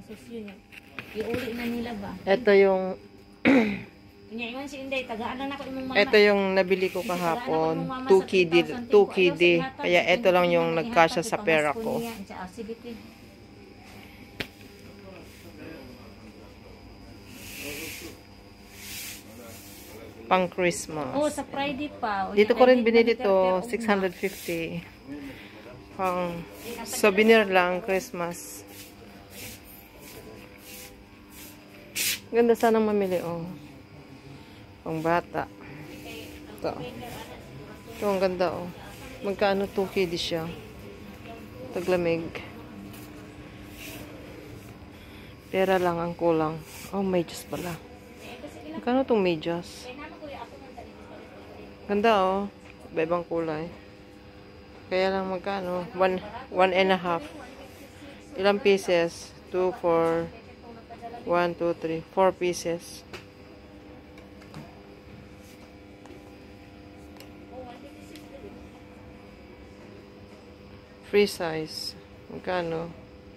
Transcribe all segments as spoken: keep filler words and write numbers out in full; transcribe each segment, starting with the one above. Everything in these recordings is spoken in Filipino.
sus yun yun. Iuli na nila ba? Ito yung Inyayon si Inday, tagaan lang ako imong mama. ito yung nabili ko kahapon. two K D. two K D. Kaya ito lang yung nagkasya sa pera ko. Pang Christmas. Oh, sa Friday pa. Dito ko rin binili to, six hundred fifty. Pang souvenir lang, Christmas. Ganda sanang mamili, oh. Pang bata. Ito. Ito, ang ganda, oh. Magkaano two K D siya. Taglamig. Pera lang ang kulang. Oh, medyas pala. Magkano itong medyas? Ganda, oh. Iba-ibang kulay. Kaya lang magkano? One, one and a half. Ilang pieces? Two, four, one, two, three. Four pieces. Free size. Magkano?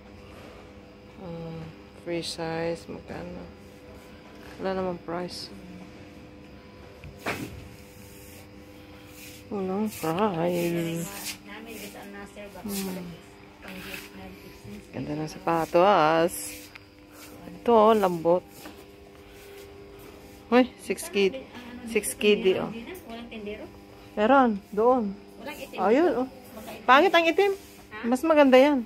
Uh, free size. Magkano? Wala naman price. Walang price. Hmm. Ganda ng sapatos. Ito, lambot. Uy, six K D. six K D, oh. Meron, doon. Ayun, oh. Pangit ang itim. Mas maganda yan.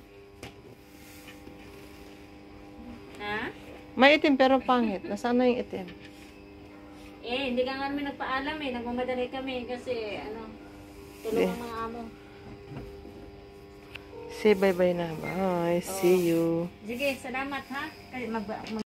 Ha? May itim pero pangit. Nasaan na yung itim? Eh, hindi ka nga namin nagpaalam eh. Nagmamadali kami kasi, ano, tulong ang mga amo. Say bye-bye na. Bye. See you. Sige, salamat ha. Kasi mag